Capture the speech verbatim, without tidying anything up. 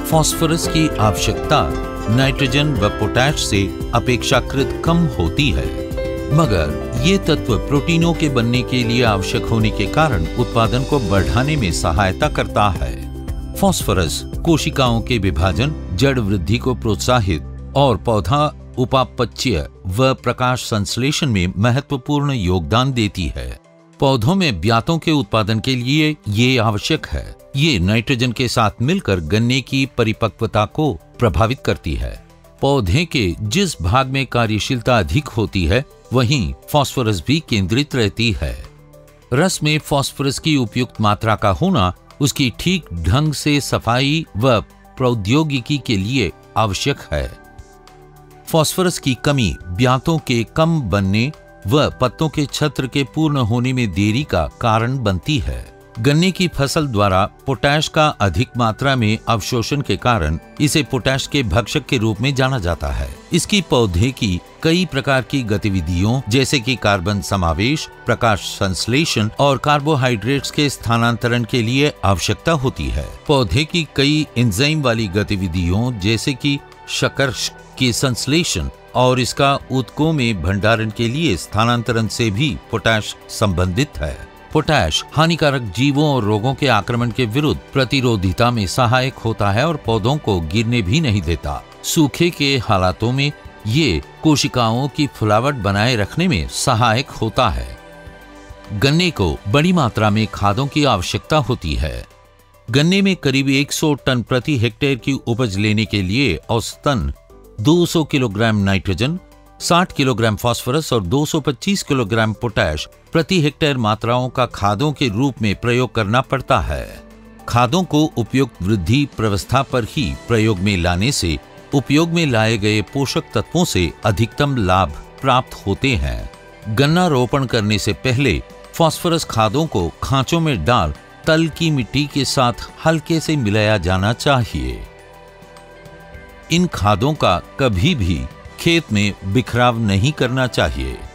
Phosphorus की आवश्यकता nitrogen व पोटैश से अपेक्षाकृत कम होती है, मगर ये तत्व प्रोटीनों के बनने के लिए आवश्यक होने के कारण उत्पादन को बढ़ाने में सहायता करता है। फास्फोरस कोशिकाओं के विभाजन, जड़ वृद्धि को प्रोत्साहित और पौधा उपापचय व प्रकाश संश्लेषण में महत्वपूर्ण योगदान देती है। पौधों में ब्यातों के उत्पादन के लिए ये आवश्यक है। ये नाइट्रोजन के साथ मिलकर गन्ने की परिपक्वता को प्रभावित करती है। पौधे के जिस भाग में कार्यशीलता अधिक होती है, वहीं फास्फोरस भी केंद्रित रहती है। रस में फास्फोरस की उपयुक्त मात्रा का होना उसकी ठीक ढंग से सफाई व प्रौद्योगिकी के लिए आवश्यक है। फास्फोरस की कमी ब्यातों के कम बनने व पत्तों के छत्र के पूर्ण होने में देरी का कारण बनती है। गन्ने की फसल द्वारा पोटैश का अधिक मात्रा में अवशोषण के कारण इसे पोटैश के भक्षक के रूप में जाना जाता है। इसकी पौधे की कई प्रकार की गतिविधियों जैसे कि कार्बन समावेश, प्रकाश संश्लेषण और कार्बोहाइड्रेट्स के स्थानांतरण के लिए आवश्यकता होती है। पौधे की कई एंजाइम वाली गतिविधियों जैसे कि शक्कर के संश्लेषण और इसका ऊतकों में भंडारण के लिए स्थानांतरण से भी पोटैश संबंधित है। पोटैश हानिकारक जीवों और रोगों के आक्रमण के विरुद्ध प्रतिरोधिता में सहायक होता है और पौधों को गिरने भी नहीं देता। सूखे के हालातों में ये कोशिकाओं की फुलावट बनाए रखने में सहायक होता है। गन्ने को बड़ी मात्रा में खादों की आवश्यकता होती है। गन्ने में करीब सौ टन प्रति हेक्टेयर की उपज लेने के लिए औसतन दो सौ किलोग्राम नाइट्रोजन, साठ किलोग्राम फास्फोरस और दो सौ पच्चीस किलोग्राम पोटैश प्रति हेक्टेयर मात्राओं का खादों के रूप में प्रयोग करना पड़ता है। खादों को उपयुक्त वृद्धि प्रवस्था पर ही प्रयोग में लाने से उपयोग में लाए गए पोषक तत्वों से अधिकतम लाभ प्राप्त होते हैं। गन्ना रोपण करने से पहले फास्फोरस खादों को खांचों में डाल तल की मिट्टी के साथ हल्के से मिलाया जाना चाहिए। इन खादों का कभी भी खेत में बिखराव नहीं करना चाहिए।